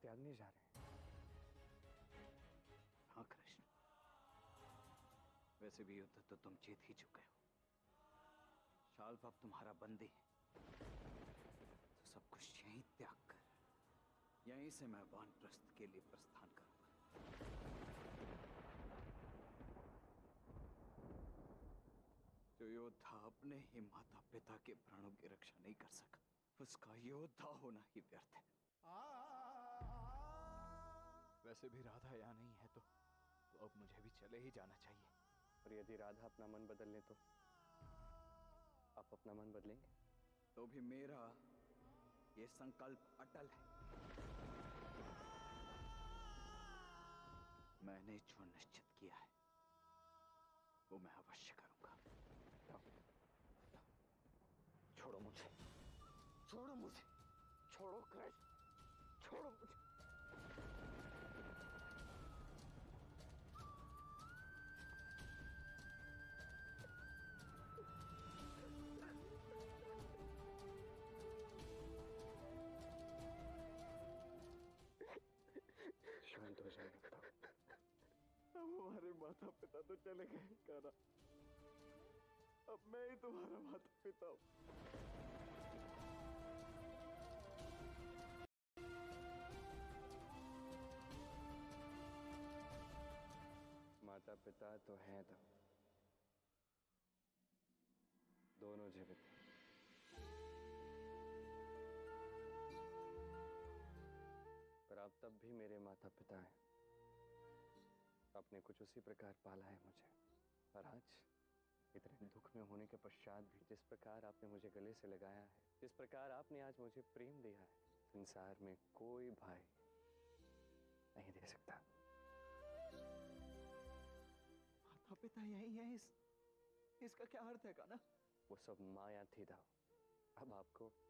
त्यागने जा रहे हैं। हाँ कृष्ण, वैसे भी युद्ध तो तुम जीत ही चुके हो। शाल्व अब तुम्हारा बंदी है, तो सब कुछ यहीं त्याग कर यहीं से मैं वानप्रस्थ के लिए प्रस्थान करूंगा। जो योद्धा अपने ही माता पिता के प्राणों की रक्षा नहीं कर सका, उसका योद्धा होना ही व्यर्थ है। वैसे भी राधा यहाँ नहीं है तो अब मुझे भी चले ही जाना चाहिए। और यदि राधा अपना मन बदल ले तो आप अपना मन बदलेंगे? तो भी मेरा ये संकल्प अटल है। मैंने जो निश्चित किया है वो मैं अवश्य करूंगा। छोड़ो मुझे, छोड़ो मुझे, छोड़ो कृष्ण, छोड़ो मुझे। शांत हो जाएगा बेटा। हमारे माता पिता तो चले गए काना, अब मैं ही तुम्हारा माता पिता हूं। माता पिता तो हैं, तो दोनों जीवित हैं। पर आप तब भी मेरे माता पिता हैं। आपने कुछ उसी प्रकार पाला है मुझे, और आज इतने दुख में होने के पश्चात भी जिस प्रकार आपने मुझे गले से लगाया है, जिस प्रकार आपने आज मुझे प्रेम दिया है, संसार में कोई भाई नहीं दे सकता। माता पिता यही है, इसका क्या अर्थ है काना? वो सब माया थी दाव। अब आपको